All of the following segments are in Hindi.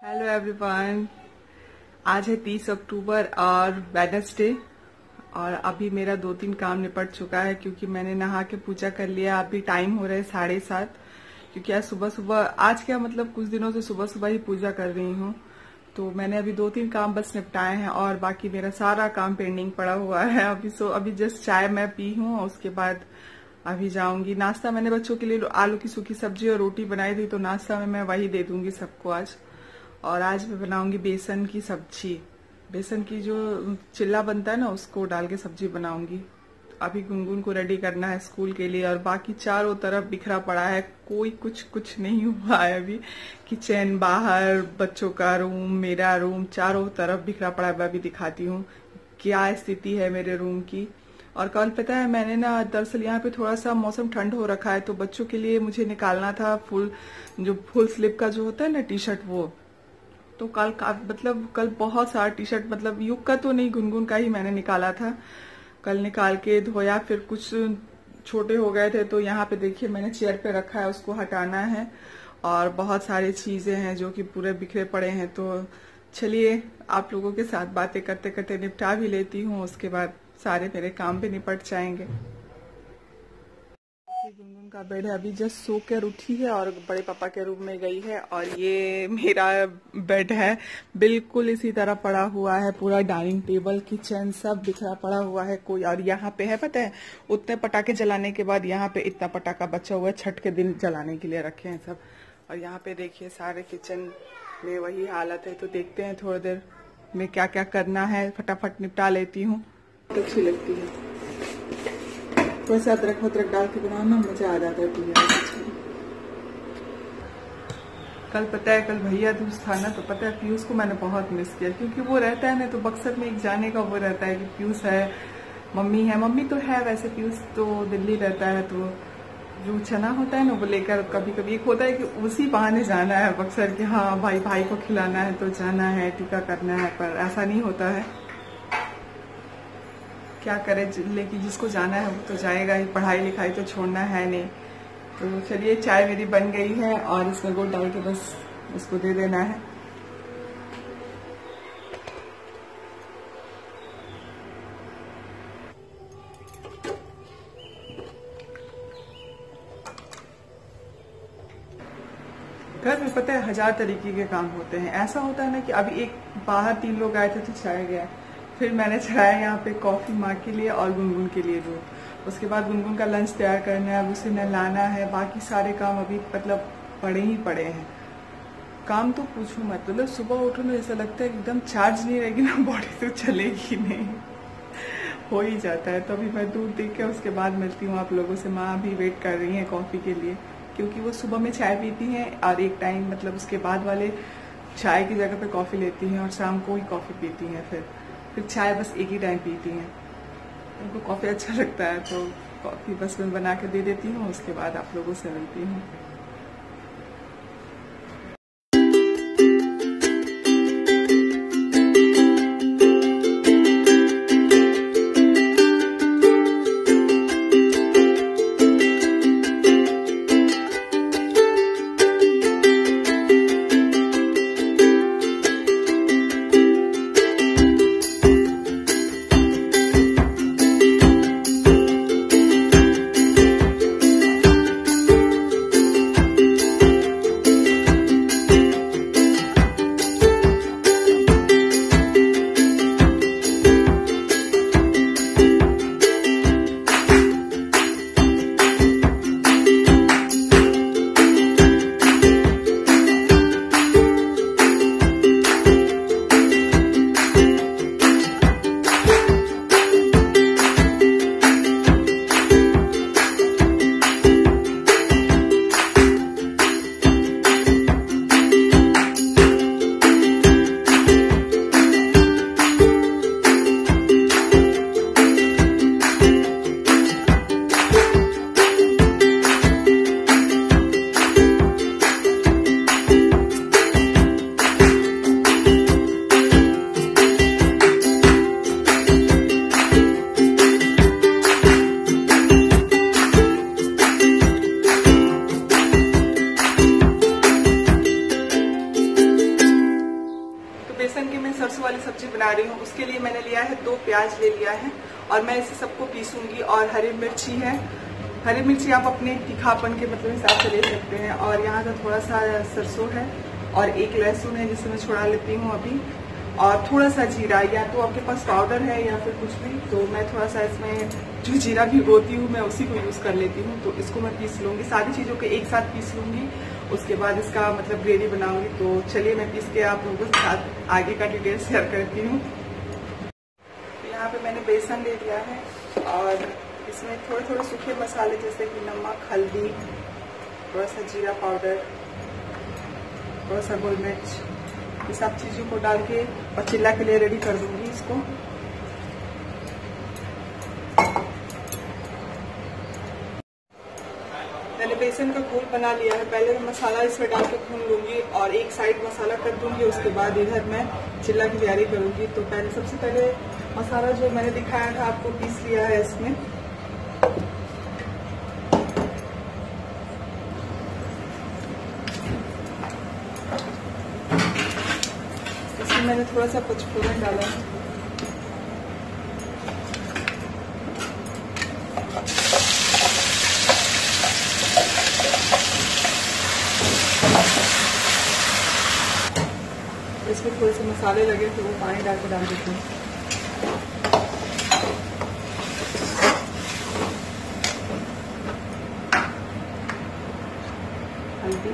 Hello everyone. आज है 30 अक्टूबर और वेडनेसडे और अभी मेरा 2-3 काम निपट चुका है क्योंकि मैंने नहा के पूजा कर लिया। अभी टाइम हो रहा है 7:30 क्योंकि आज सुबह सुबह कुछ दिनों से सुबह सुबह ही पूजा कर रही हूँ। तो मैंने अभी 2-3 काम बस निपटाए हैं और बाकी मेरा सारा काम पेंडिंग पड़ा हुआ है। अभी जस्ट चाय मैं पी हूँ, उसके बाद अभी जाऊंगी। नाश्ता मैंने बच्चों के लिए आलू की सूखी सब्जी और रोटी बनाई थी, तो नाश्ता में मैं वही दे दूंगी सबको आज। और आज मैं बनाऊंगी बेसन की सब्जी। बेसन की जो चिल्ला बनता है ना, उसको डाल के सब्जी बनाऊंगी। अभी गुनगुन को रेडी करना है स्कूल के लिए और बाकी चारों तरफ बिखरा पड़ा है, कोई कुछ नहीं हुआ है अभी। किचन, बाहर, बच्चों का रूम, मेरा रूम, चारों तरफ बिखरा पड़ा है। मैं अभी दिखाती हूँ क्या स्थिति है मेरे रूम की। और कल पता है मैंने ना, दरअसल यहाँ पे थोड़ा सा मौसम ठंड हो रखा है, तो बच्चों के लिए मुझे निकालना था फुल स्लीव का जो होता है ना टी शर्ट, वो तो कल बहुत सारा टी शर्ट, मतलब युग का तो नहीं, गुनगुन का ही मैंने निकाला था। कल निकाल के धोया, फिर कुछ छोटे हो गए थे तो यहाँ पे देखिए मैंने चेयर पे रखा है, उसको हटाना है। और बहुत सारी चीजें हैं जो कि पूरे बिखरे पड़े हैं। तो चलिए आप लोगों के साथ बातें करते करते निपटा भी लेती हूँ, उसके बाद सारे मेरे काम भी निपट जाएंगे। गुनगुन का बेड है, अभी जस्ट सो कर उठी है और बड़े पापा के रूम में गई है। और ये मेरा बेड है, बिल्कुल इसी तरह पड़ा हुआ है। पूरा डाइनिंग टेबल, किचन सब बिखरा पड़ा हुआ है। कोई और यहाँ पे है, पता है, उतने पटाखे जलाने के बाद यहाँ पे इतना पटाखा बचा हुआ है, छठ के दिन जलाने के लिए रखे हैं सब। और यहाँ पे देखिए सारे किचन में वही हालत है। तो देखते हैं थोड़ी देर में क्या क्या करना है, फटाफट निपटा लेती हूँ। अच्छी लगती है, वैसे अदरक वदरक डाल के बनाना मजा आ जाता है पूजा। कल पता है, कल भैया दूज था ना, तो पता है पीयूष को मैंने बहुत मिस किया क्योंकि वो रहता है ना, तो बक्सर में एक जाने का वो रहता है कि पीयूष है, मम्मी है। मम्मी तो है वैसे, पीयूष तो दिल्ली रहता है, तो जो चना होता है ना वो लेकर कभी कभी एक होता है कि उसी बहाने जाना है बक्सर कि हाँ भाई को खिलाना है तो जाना है, टीका करना है। पर ऐसा नहीं होता है, क्या करे, लेकिन जिसको जाना है वो तो जाएगा ही, पढ़ाई लिखाई तो छोड़ना है नहीं। तो चलिए चाय मेरी बन गई है और इसमें गुड़ डाल के बस इसको दे देना है। घर में पता है 1000 तरीके के काम होते हैं। ऐसा होता है ना कि अभी एक बाहर 3 लोग आए थे तो चाय गया, फिर मैंने चढ़ाया यहाँ पे कॉफी माँ के लिए और गुनगुन के लिए दूध। उसके बाद गुनगुन का लंच तैयार करना है, उसे नहलाना है। बाकी सारे काम अभी पड़े ही पड़े हैं। काम तो पूछूं मत, मतलब सुबह उठो ना ऐसा लगता है एकदम चार्ज नहीं रहेगी ना बॉडी तो चलेगी नहीं, हो ही जाता है। तो अभी मैं दूध दे के उसके बाद मिलती हूँ आप लोगों से। माँ अभी वेट कर रही है कॉफी के लिए क्योंकि वो सुबह में चाय पीती हैं और एक टाइम मतलब उसके बाद वाले चाय की जगह पे कॉफी लेती हैं और शाम को ही कॉफी पीती हैं। फिर चाय बस एक ही टाइम पीती हैं। उनको कॉफी अच्छा लगता है तो कॉफी बस मैं बना के दे देती हूँ, उसके बाद आप लोगों से मिलती हूँ। बेसन की मैं सरसों वाली सब्जी बना रही हूँ। उसके लिए मैंने लिया है 2 प्याज ले लिया है और मैं इसे सबको पीसूंगी। और हरी मिर्ची है, हरी मिर्ची आप अपने तीखापन के मतलब हिसाब से ले सकते हैं। और यहाँ का थोड़ा सा सरसों है और 1 लहसुन है जिसे मैं छुड़ा लेती हूँ अभी। और थोड़ा सा जीरा, या तो आपके पास पाउडर है या फिर कुछ भी, तो मैं थोड़ा सा इसमें जो जीरा भिगोती हूँ मैं उसी को यूज़ कर लेती हूँ। तो इसको मैं पीस लूँगी, सारी चीज़ों को एक साथ पीस लूँगी। उसके बाद इसका मतलब ग्रेवी बनाऊँगी। तो चलिए मैं पीस के आप लोगों के साथ आगे का डिटेल शेयर करती हूँ। यहाँ पे मैंने बेसन ले लिया है और इसमें थोड़े थोड़े सूखे मसाले जैसे कि नमक, हल्दी, थोड़ा सा जीरा पाउडर, थोड़ा सा गोल मिर्च, ये सब चीज़ों को डाल के और चिल्ला के लिए रेडी कर दूंगी इसको। मैंने बेसन का घोल बना लिया है। पहले मैं मसाला इसमें डाल के भून लूंगी और एक साइड मसाला कर दूंगी। उसके बाद इधर मैं चिल्ला की तैयारी करूंगी। तो पहले सबसे पहले मसाला जो मैंने दिखाया था आपको पीस लिया है इसमें। इसमें मैंने थोड़ा सा पचफोरन डाला है। इसमें थोड़े से मसाले लगे तो वो पानी डाल के डाल देती हूँ। हल्दी,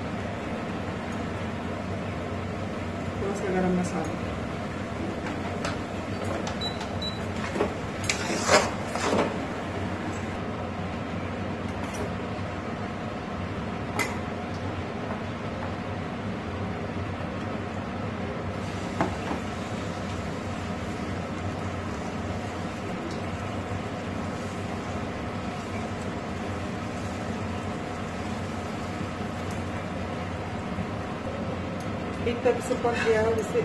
थोड़ा सा गरम मसाला, एक तरफ से पक गया है उसे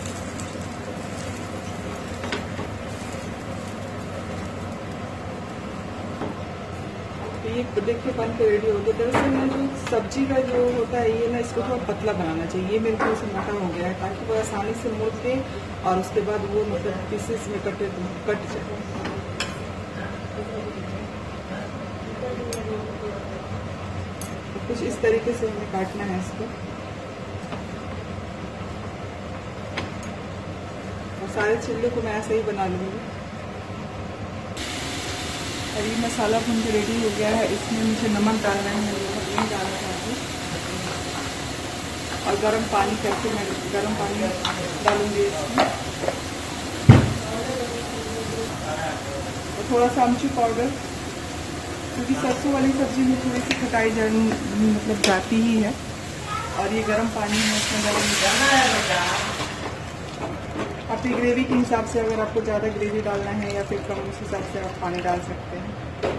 ये देखिए बन के रेडी हो गया। दरअसल ना जो सब्जी का जो होता है ये ना इसको थोड़ा पतला बनाना चाहिए। ये मेरे को से मोटा हो गया है ताकि वो आसानी से मोड़ दे और उसके बाद वो मतलब पीसेस में कट जाए। कुछ इस तरीके से हमें काटना है इसको। सारे चिल्ले को मैं ऐसे ही बना लूँगी। और ये मसाला भून के रेडी हो गया है। इसमें मुझे नमक डालना है, नमक नहीं डालना चाहती। और गर्म पानी करके मैं गर्म पानी डालूंगी इसमें। और थोड़ा सा आमचूर पाउडर, क्योंकि सरसों वाली सब्जी में थोड़ी सी खटाई मतलब जाती ही है। और ये गर्म पानी है इसमें डालूंगी। अपनी ग्रेवी के हिसाब से अगर आपको ज़्यादा ग्रेवी डालना है या फिर कम, उस हिसाब से आप पानी डाल सकते हैं।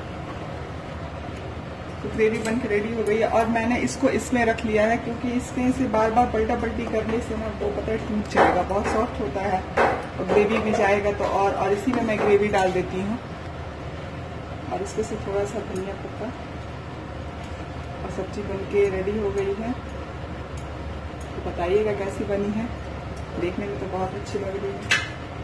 तो ग्रेवी बन के रेडी हो गई है और मैंने इसको इसमें रख लिया है क्योंकि इसमें से बार बार पलटा पलटी करने से ना वो पता है टूट जाएगा, बहुत सॉफ्ट होता है और ग्रेवी भी जाएगा। तो और इसी में मैं ग्रेवी डाल देती हूँ। और इसके से थोड़ा सा धनिया पत्ता और सब्जी बन के रेडी हो गई है। तो बताइएगा कैसी बनी है। देखने में तो बहुत अच्छी लग रही है।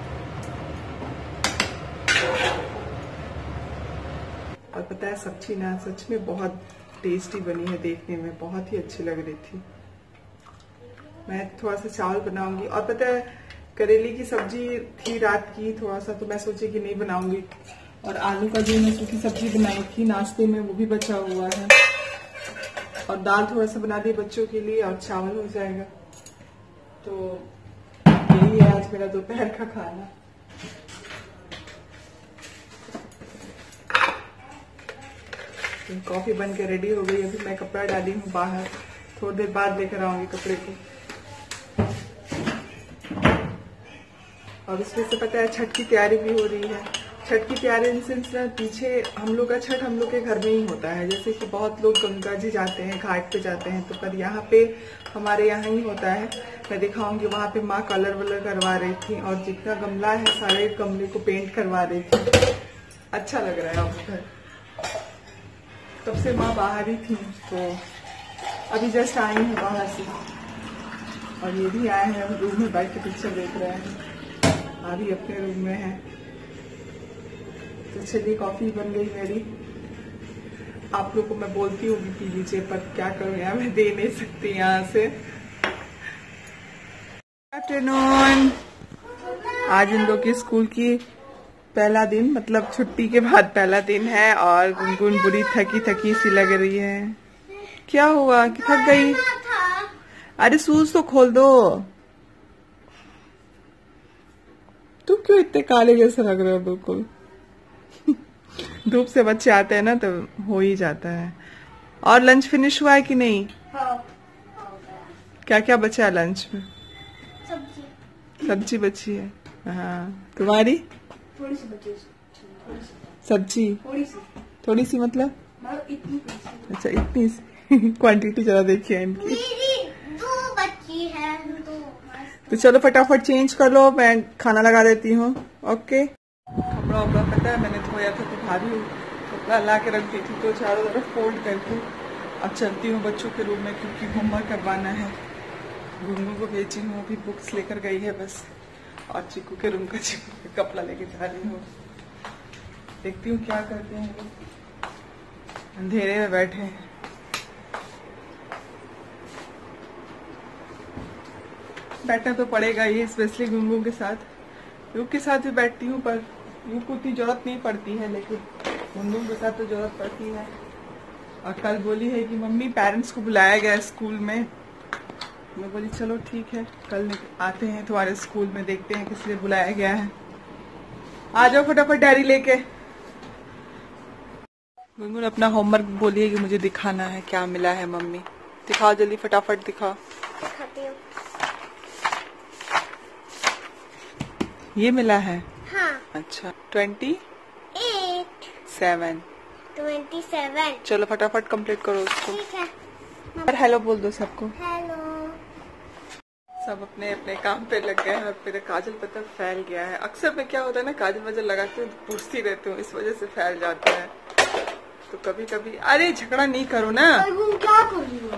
और पता है सब्जी ना सच में बहुत टेस्टी बनी है, देखने में बहुत ही अच्छी लग रही थी। मैं थोड़ा सा चावल बनाऊंगी। और पता है करेले की सब्जी थी रात की थोड़ा सा, तो मैं सोची कि नहीं बनाऊंगी। और आलू का जो मैं सूखी सब्जी बनाई थी नाश्ते में वो भी बचा हुआ है। और दाल थोड़ा सा बना दी बच्चों के लिए और चावल हो जाएगा। तो यही है आज मेरा दोपहर का खाना। कॉफी बन के रेडी हो गई। अभी मैं कपड़ा डाली हूँ बाहर, थोड़ी देर बाद लेकर आऊंगी कपड़े को। और उसमें से पता है छठ की तैयारी भी हो रही है। छठ की तैयारी इन सेंस पीछे हम लोग का छठ हम लोग के घर में ही होता है। जैसे कि बहुत लोग गंगा जी जाते हैं, घाट पे जाते हैं, तो पर यहाँ पे हमारे यहाँ ही होता है। मैं दिखाऊंगी वहाँ पे माँ कलर वलर करवा रही थी और जितना गमला है सारे गमले को पेंट करवा रही थी। अच्छा लग रहा है उधर। तब से माँ बाहर ही थी, तो अभी जस्ट आई हूँ बाहर से। और ये भी आए हैं रूम में बैठ के पिक्चर देख रहे हैं। अभी अपने रूम में है। तो चलिए कॉफी बन गई मेरी। आप लोग को मैं बोलती हूँ पी लीजिए, पर क्या करूँ यार, मैं दे नहीं सकती यहाँ से। आफ्टरनून। आज इन लोग की स्कूल की पहला दिन, मतलब छुट्टी के बाद पहला दिन है और गुनगुन बुरी थकी थकी सी लग रही है। क्या हुआ कि थक गई? अरे शूज तो खोल दो। तुम क्यों इतने काले जैसे लग रहे हो? बिल्कुल धूप से बच्चे आते हैं ना तो हो ही जाता है। और लंच फिनिश हुआ है कि नहीं? क्या क्या बचा है लंच में? सब्जी बची है। हाँ, तुम्हारी? थोड़ी सी बची। सब्जी थोड़ी सी मतलब इतनी। अच्छा, इतनी सी क्वांटिटी जरा देखिए इनकी। मेरी 2 बच्ची है। तो चलो फटाफट चेंज कर लो, मैं खाना लगा देती हूँ। ओके। कपड़ा वपड़ा पता है मैंने धोया था तो भारी कपड़ा ला के रख दी थी, तो चारों तरफ फोल्ड करके अब चलती हूँ बच्चों के रूम में, क्योंकि होमवर्क करवाना है। गुनगुन को भेजी हूँ, अभी बुक्स लेकर गई है बस, और चिकू के रूम का चिकू का कपड़ा लेके जा रही हूँ। देखती हूँ क्या करते हैं लोग, अंधेरे में बैठे हैं। बैठना तो पड़ेगा ही, स्पेशली गुनगुन के साथ। यूक के साथ भी बैठती हूँ, पर यूक को उतनी जरूरत नहीं पड़ती है, लेकिन गुनगुन के साथ तो जरूरत पड़ती है। और कल बोली है कि मम्मी पेरेंट्स को बुलाया गया स्कूल में। मैं बोली चलो ठीक है, कल आते हैं तुम्हारे स्कूल में, देखते हैं किस लिए बुलाया गया है। आ जाओ फटाफट डायरी लेके। गुनगुन अपना होमवर्क बोलिए कि मुझे दिखाना है क्या मिला है। मम्मी दिखाओ जल्दी, फटाफट दिखाओ। ये मिला है? हाँ। अच्छा 27। 27। चलो फटाफट कंप्लीट करो उसको। ठीक है। और हेलो बोल दो सबको। हेलो। सब अपने अपने काम पे लग गए हैं और मेरा काजल पता फैल गया है। अक्सर में क्या होता है ना, काजल वजल लगाती हूँ तो पूछती रहती हूँ, इस वजह से फैल जाता है। तो कभी कभी अरे झगड़ा नहीं करो ना। क्या कर रही हो?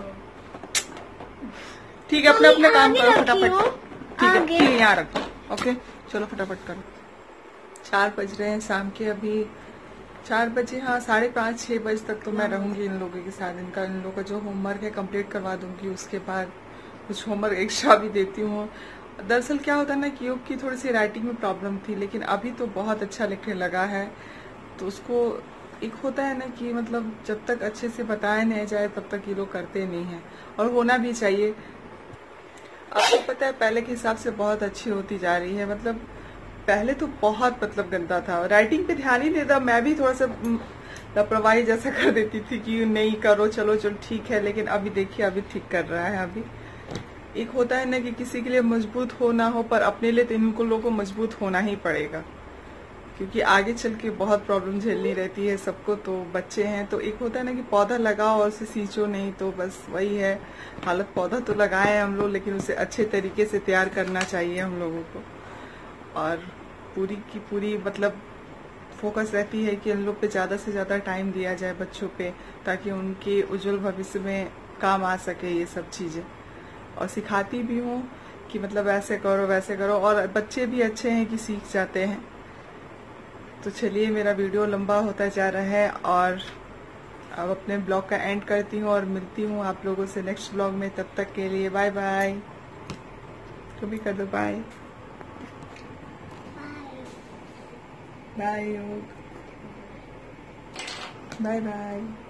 ठीक है, अपना अपना काम करो फटाफट। ठीक है, आगे। ठीक है, यहाँ रखो। ओके चलो फटाफट करो। 4 बज रहे हैं शाम के, अभी 4 बजे, हाँ 5:30 6 बजे तक तो मैं रहूंगी इन लोगों के साथ। इन लोगों का जो होमवर्क है कंप्लीट करवा दूंगी, उसके बाद कुछ होमवर्क एक्स्ट्रा भी देती हूँ। दरअसल क्या होता है ना कि योग की थोड़ी सी राइटिंग में प्रॉब्लम थी, लेकिन अभी तो बहुत अच्छा लिखने लगा है। तो उसको एक होता है ना कि मतलब जब तक अच्छे से बताया नहीं जाए तब तक ये लोग करते नहीं है, और होना भी चाहिए। आपको पता है पहले के हिसाब से बहुत अच्छी होती जा रही है। मतलब पहले तो बहुत मतलब गंदा था, राइटिंग पे ध्यान ही नहीं देता। मैं भी थोड़ा सा लापरवाही जैसा कर देती थी कि नहीं करो, चलो चलो ठीक है। लेकिन अभी देखिए अभी ठीक कर रहा है। अभी एक होता है ना कि किसी के लिए मजबूत हो ना हो, पर अपने लिए तो इनको लोगों को मजबूत होना ही पड़ेगा, क्योंकि आगे चल के बहुत प्रॉब्लम झेलनी रहती है सबको। तो बच्चे हैं तो एक होता है ना कि पौधा लगाओ और उसे सींचो नहीं, तो बस वही है हालत। पौधा तो लगाए हम लोग, लेकिन उसे अच्छे तरीके से तैयार करना चाहिए हम लोगों को। और पूरी की पूरी मतलब फोकस रहती है कि हम लोग पे ज्यादा से ज्यादा टाइम दिया जाए बच्चों पे, ताकि उनके उज्जवल भविष्य में काम आ सके ये सब चीजें। और सिखाती भी हूँ कि मतलब ऐसे करो वैसे करो, और बच्चे भी अच्छे हैं कि सीख जाते हैं। तो चलिए मेरा वीडियो लंबा होता जा रहा है, और अब अपने ब्लॉग का एंड करती हूँ और मिलती हूँ आप लोगों से नेक्स्ट ब्लॉग में। तब तक के लिए बाय बाय। तो भी कर दो बाय बाय बाय बाय।